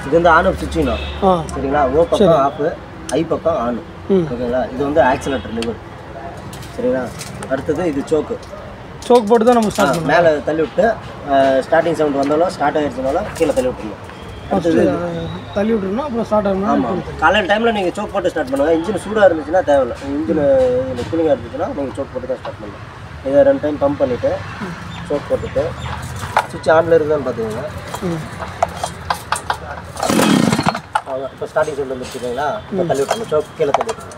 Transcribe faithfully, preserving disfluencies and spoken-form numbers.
இது வந்து on off சுவிட்சிங் தான் சரிங்களா. ஓ பக்கம் ஆஃப், ஐ பக்கம் ஆன் ஓகேங்களா. இது வந்து ஆக்சிலேட்டர் லிவர் சரிங்களா. அடுத்தது இது சோக்கு சோக் போட்டு தான் நம்ம ஸ்டார்ட் பண்ணணும். மேலே தள்ளி விட்டு ஸ்டார்டிங் சவுண்ட் வந்தாலும் ஸ்டார்ட் ஆகிடுச்சுனாலும் கீழே தள்ளி விட்டுருணும். அடுத்தது தள்ளி விட்டுருணும் அப்புறம் ஸ்டார்ட் ஆகணும். ஆமாம் காலையில் டைமில் நீங்கள் சோக் போட்டு ஸ்டார்ட் பண்ணுங்கள். இன்ஜின் சூடாக இருந்துச்சுன்னா தேவையில்லை. இன்ஜின் இதில் கூலிங்காக இருந்துச்சுன்னா நீங்கள் சோக் போட்டு தான் ஸ்டார்ட் பண்ணணும். இதை ரெண்டு டைம் பம்ப் பண்ணிவிட்டு சோக் போட்டுட்டு சுவிட்ச் ஆனில் இருக்குதான்னு பார்த்துக்கோங்க. அவ்வளோ இப்போ ஸ்டார்டிங் சவுண்ட் வந்துருச்சுங்களா. இப்போ தள்ளி விட்டுருணும். சோக் கீழே தள்ளி விட்டுருணும்.